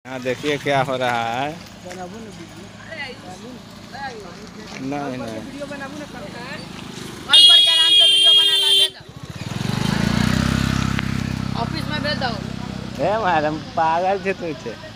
हाँ देखिए क्या हो रहा है। नहीं नहीं वीडियो बनाबू ना कल पर के आराम से वीडियो बना ला भेज दो ऑफिस में भेज दो। मैडम पागल छे तू छे।